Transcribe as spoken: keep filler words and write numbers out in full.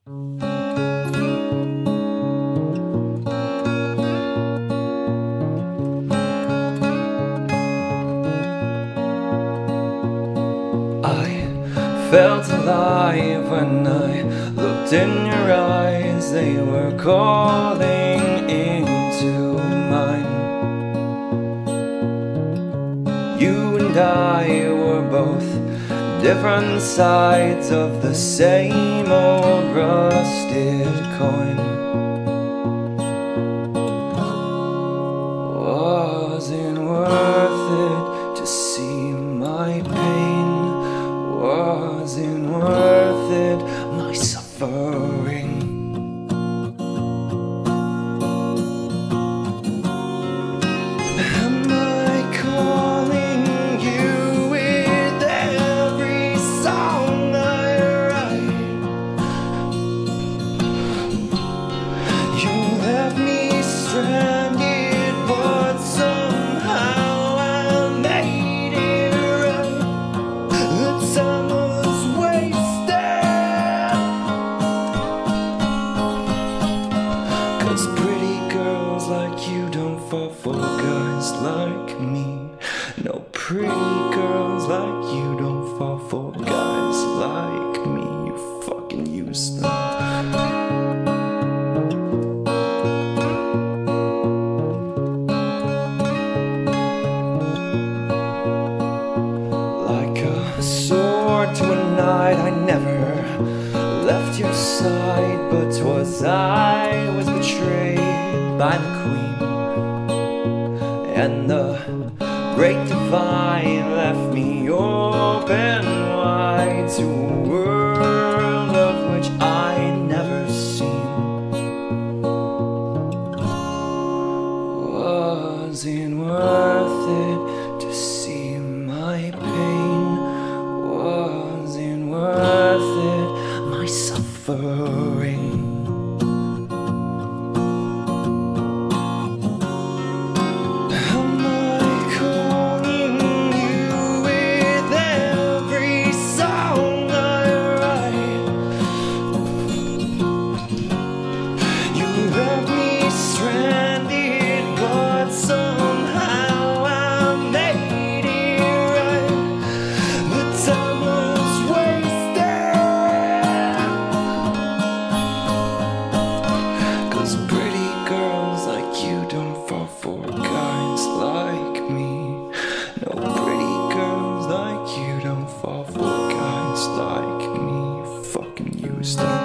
Felt alive when I looked in your eyes. They were calling into mine. You and I were both different sides of the same old rusted coin. Wasn't worth it to see my pain. Wasn't worth it, my suffering. Am I calling you with every song I write? You left me stranded, but somehow I made it right. The time was wasted, 'cause pretty girls like you don't fall for guys like me. No, pretty girls like you don't fall for guys like me. You fucking use them. Like a sword to a knight, I never left your side, but 'twas I was betrayed by the queen, and the great divine left me open wide to a world of which I never seen. Wasn't worth it to see my pain. Wasn't worth it, my suffering. Am I calling you with every song I write? You left me stranded, but somehow I made it right. The time was wasted, 'cause pretty girls like you don't fall for guys like me. No, pretty girls like you don't fall for guys like me. Fucking use them.